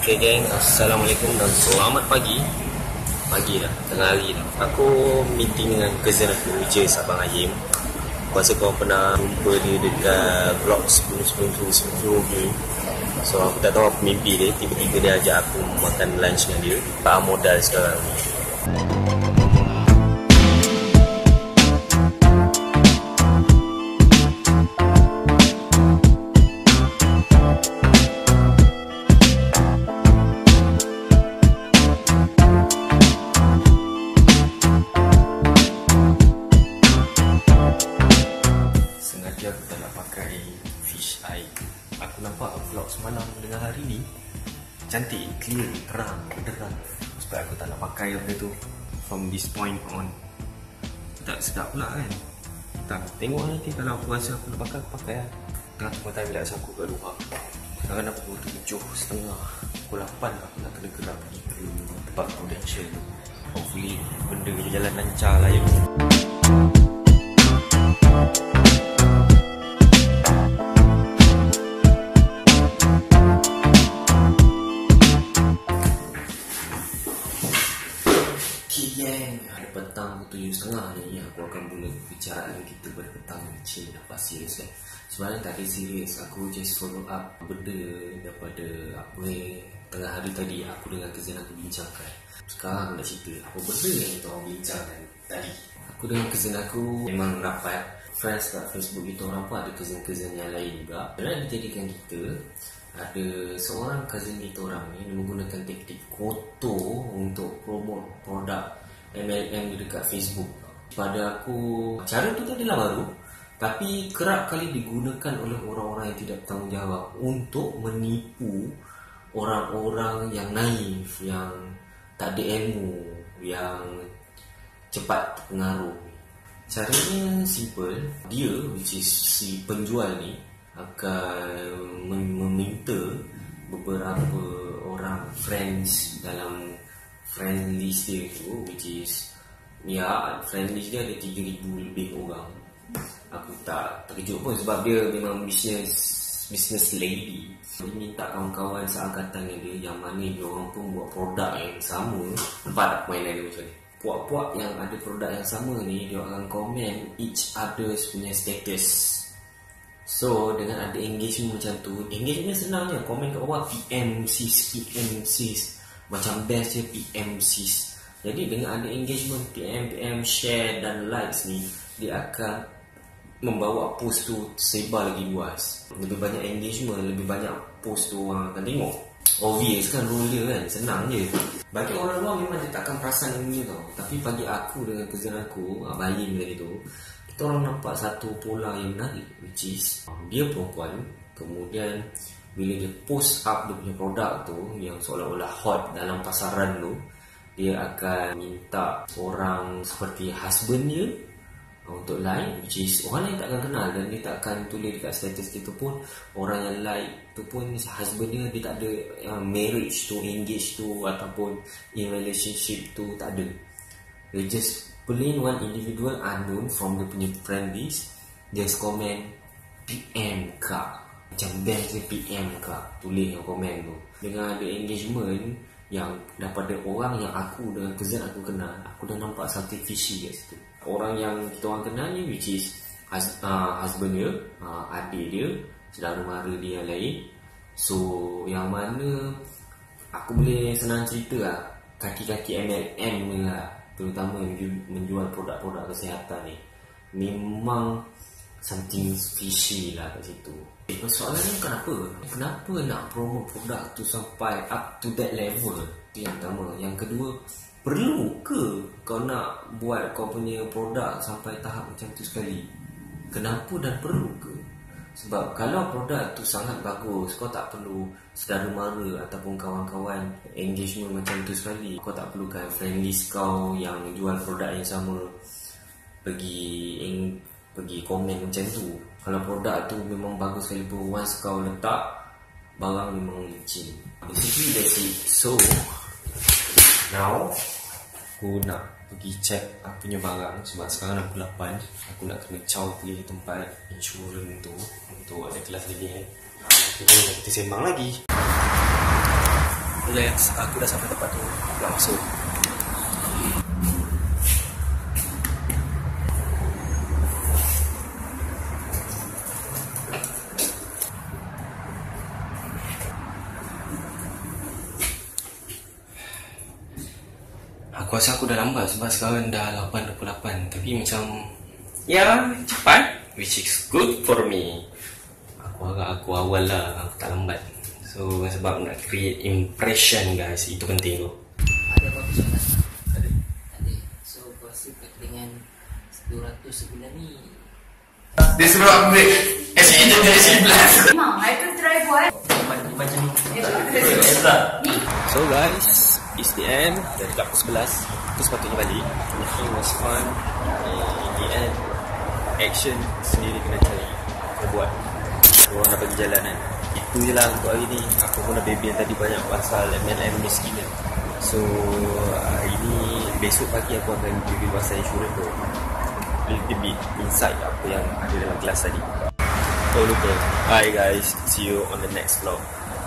Okay geng, Assalamualaikum dan selamat pagi. Pagi dah, tengah hari dah. Aku meeting dengan cousin aku, Jess Abang Ayim. Aku rasa kau pernah jumpa dia dekat vlog sebelum ni. So aku tak tahu apa mimpi dia. Tiba-tiba dia ajak aku makan lunch dengan dia. Tak modal sekarang ni. Aku tak nak pakai fish eye. Aku nampak vlog semalam dengan hari ni cantik, clear, terang, benderang. Sebab aku tak nak pakai benda tu from this point on. Tak sedap pula kan. Tak, tengok nanti kalau aku rasa aku nak pakai, aku pakai lah. Tengah tunggu time relax aku kat luar. Sekarang dah pukul 7.30, pukul 8 aku nak kena gerak pergi ke tempat prudential. Hopefully benda kita jalan lancar lah ya. Hari petang 7.30 ni aku akan mula perbicaraan kita pada petang kecil. Nampak serius kan? Sebenarnya tak ada serius. Aku just follow up benda daripada apa tengah hari tadi aku dengan cousin aku bincangkan. Sekarang aku nak cerita apa benda yang kita orang bincangkan tadi. Aku dengan cousin aku memang rapat friends kat Facebook. Kita orang pun ada cousin-cousin yang lain juga. Dan dijadikan kita ada seorang cousin kita orang ni menggunakan teknik kotor untuk promote produk MLM dekat Facebook. Pada aku, cara tu adalah baru, tapi kerap kali digunakan oleh orang-orang yang tidak bertanggungjawab untuk menipu orang-orang yang naif, yang tak ada ilmu, yang cepat terpengaruh. Caranya simple. Dia, which is si penjual ni, akan meminta beberapa orang friends dalam friend list dia tu, which is ya, friend list dia ada 3,000 lebih orang. Aku tak terkejut pun sebab dia memang business lady. Dia minta kawan-kawan seangkatan dia yang mana dia orang pun buat produk yang sama. Nampak tak permainan dia macam ni? Puak-puak yang ada produk yang sama ni, dia akan komen each others punya status. So dengan ada engagement macam tu, engagement senang je, komen kat bawah PM sis, macam best je PM sis. Jadi dengan ada engagement PM share dan likes ni, dia akan membawa post tu sebar lagi luas. Lebih banyak engagement, lebih banyak post tu orang akan tengok. Obvious kan rule dia kan, senang je. Bagi orang luar memang dia takkan perasan ini tau. Tapi bagi aku dengan cousin aku, Abayim tadi tu, kita orang nampak satu pola yang menarik, which is dia perempuan. Kemudian bila dia post up dia punya produk tu yang seolah-olah hot dalam pasaran tu, dia akan minta orang seperti husband dia untuk like, which is orang lain takkan kenal dan dia takkan tulis dekat status dia tu pun. Orang yang like tu pun husband dia tak ada marriage tu, engage tu ataupun in relationship tu, tak ada. They just plain one individual unknown from dia punya friend list just comment PM kak, macam best dia PM kak, tulis yang komen tu dengan ada engagement yang daripada orang yang aku dengan cousin aku kenal. Aku dah nampak something fishy kat situ. Orang yang kita orang kenal ni, which is husband dia, adik dia, saudara mara dia yang lain. So yang mana aku boleh senang cerita lah, kaki-kaki MLM ni lah, terutama yang menjual produk-produk kesihatan ni, memang something fishy lah kat situ. Persoalannya kenapa nak promote produk tu sampai up to that level? Itu yang pertama. Yang kedua, perlu ke kau nak buat kau punya produk sampai tahap macam tu sekali? Kenapa dan perlu ke? Sebab kalau produk tu sangat bagus, kau tak perlu saudara mara ataupun kawan-kawan engagement macam tu sekali. Kau tak perlukan friend list kau yang jual produk yang sama pergi komen macam tu. Kalau produk tu memang bagus sekali pun, once kau letak, barang memang licin. Basically that's it. So now aku nak pergi check aku punya barang sebab sekarang aku 8. Aku nak kena caw pergi tempat insurans tu untuk ada kelas lagi kan. Kita sembang lagi. aku dah sampai tempat tu. Dah masuk. Aku rasa aku dah lambat sebab sekarang dah 8.28. Tapi macam, ya, cepat, which is good for me. Aku agak aku awal lah, aku tak lambat. So sebab nak create impression guys, itu penting tu. Ada apa soalan? Ada. Ada. So kau rasa dengan 200 sebulan ni Dia suruh upgrade SE jadi SE Plus. Memang, I akan try buat. macam ni. So guys, it's the end. Dah dekat pukul 11. Aku sepatutnya balik. It was fun. In the end, action sendiri kena cari, kena buat. Orang dah bagi jalan kan. Itu je lah untuk hari ni. Aku pun dah baby yang tadi banyak pasal MLM miskin kan. So hari ni, besok pagi aku akan review pasal insurans tu. Little bit insight apa yang ada dalam kelas tadi. Don't lupa. Bye guys. See you on the next vlog.